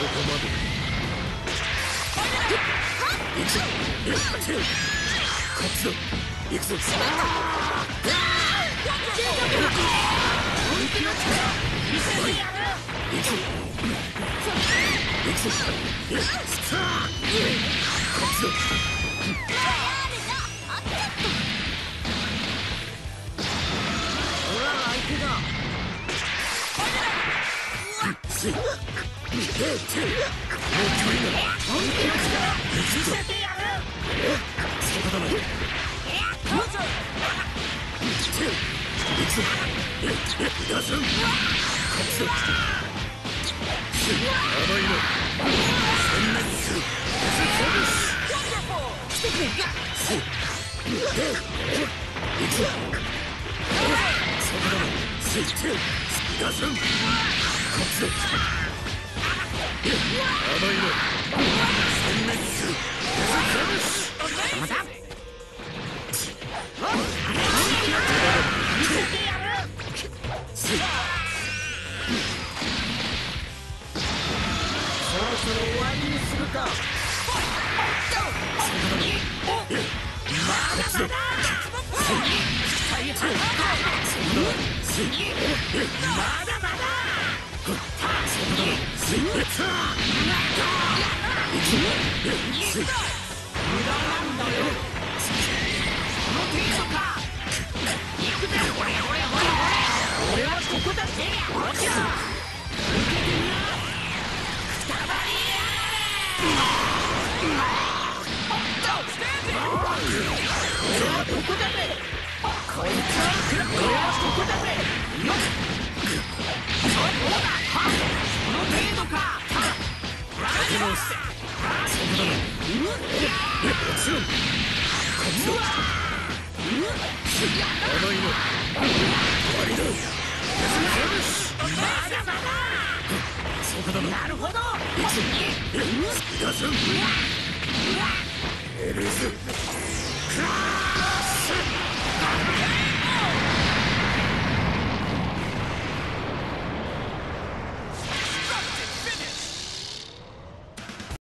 まで行くぞ。こっちだ。行くぞ。本気の力見せてやる。行くぞ。行くぞ。こっちだ。ほら相手だ。もう距離だ。本気の力見せてやる。そこだな。行くぞ。出すん。こっちだ。甘いな。殲滅する。来てくれ。行くぞ。そこだな。出すん。こっちだ。甘いな。殲滅する。また見せてやる。そろそろ終わりにするか。まだまだ。まだまだ。無駄なんだよ。この程度か。行くぜ。ほれほれほれほれ。俺はここだって。落ちろ。受けてみな。くたばりや俺はここだぜ。こいつは俺はここだぜ。よっ。どうだ。この程度か。立て直す。そこだな。もちろん。こっちだ。甘いな。終わりだ。まだまだ。そこだな。なるほど。行くぞ。出すん。エルズ。クラー